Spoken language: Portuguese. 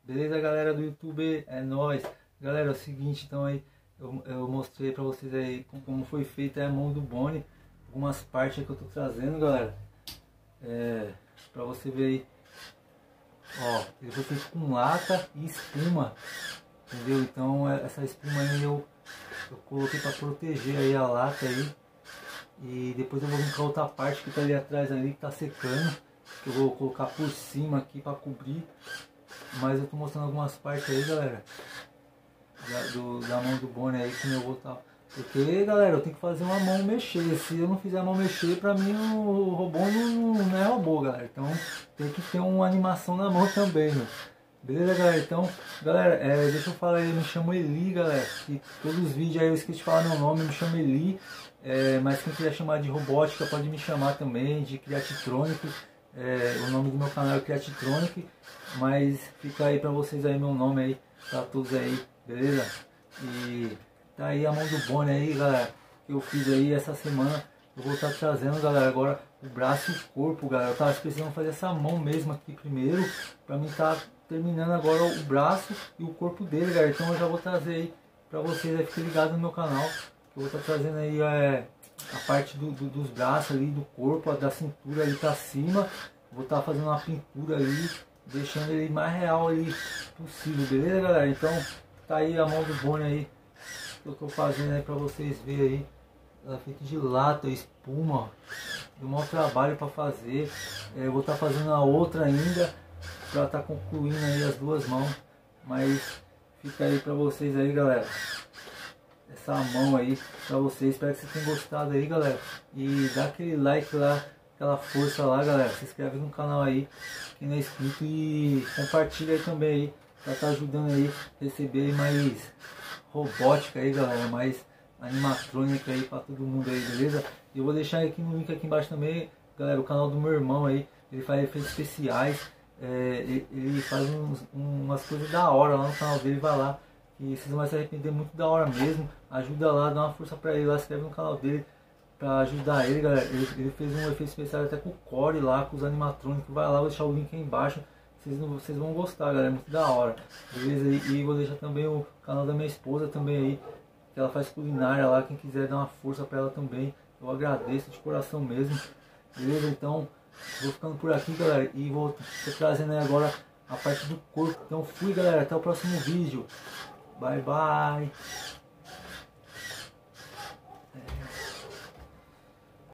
Beleza, galera do YouTube? É nóis. Galera, é o seguinte, então aí eu mostrei pra vocês aí como foi feita a mão do Boni. Algumas partes que eu tô trazendo, galera. Pra você ver aí. Ó, ele foi feito com lata e espuma. Entendeu? Então essa espuma aí eu coloquei pra proteger aí a lata aí. E depois eu vou vir com a outra parte que tá ali atrás ali, que tá secando. Que eu vou colocar por cima aqui pra cobrir. Mas eu tô mostrando algumas partes aí, galera, da mão do Boni aí, que eu vou estar. Porque, galera, eu tenho que fazer uma mão mexer. Se eu não fizer a mão mexer, pra mim o robô não é robô, galera. Então tem que ter uma animação na mão também, meu. Beleza, galera? Então, galera, deixa eu falar aí, eu me chamo Eli, galera. E todos os vídeos aí eu esqueci de falar meu nome, eu me chamo Eli. Mas quem quiser chamar de robótica pode me chamar também, de Criatitronic. O nome do meu canal é Criatitronic. Mas fica aí pra vocês aí meu nome aí, pra todos aí, beleza? E tá aí a mão do Boni aí, galera, que eu fiz aí essa semana. Eu vou estar trazendo, galera, agora o braço e o corpo, galera. Eu tava precisando fazer essa mão mesmo aqui primeiro, pra mim tá terminando agora o braço e o corpo dele, galera. Então eu já vou trazer aí pra vocês, aí fiquem ligados no meu canal. Eu vou estar trazendo aí a parte dos braços ali, do corpo, da cintura ali pra cima. Vou estar fazendo uma pintura ali, deixando ele mais real ali possível, beleza, galera? Então tá aí a mão do Boni aí que eu tô fazendo aí pra vocês verem aí. Ela é feita de lata, espuma, ó. Deu um maior trabalho pra fazer. Eu vou estar fazendo a outra ainda pra estar concluindo aí as duas mãos. Mas fica aí pra vocês aí, galera, essa mão aí pra vocês. Espero que vocês tenham gostado aí, galera. E dá aquele like lá, aquela força lá, galera. Se inscreve no canal aí, quem não é inscrito, e compartilha aí também aí, pra estar ajudando aí a receber aí mais robótica aí, galera, mais animatrônica aí pra todo mundo aí, beleza? E eu vou deixar aqui no link aqui embaixo também, galera, o canal do meu irmão aí. Ele faz efeitos especiais, ele faz umas coisas da hora lá no canal dele, vai lá, que vocês vão se arrepender muito da hora mesmo. Ajuda lá, dá uma força pra ele lá, se inscreve no canal dele pra ajudar ele, galera. Ele fez um efeito especial até com o Core lá, com os animatrônicos. Vai lá, vou deixar o link aí embaixo. Vocês vão gostar, galera, é muito da hora, beleza? E vou deixar também o canal da minha esposa também aí, que ela faz culinária lá. Quem quiser dar uma força pra ela também, eu agradeço de coração mesmo, beleza? Então vou ficando por aqui, galera, e vou trazendo aí agora a parte do corpo. Então fui, galera, até o próximo vídeo. Bye, bye.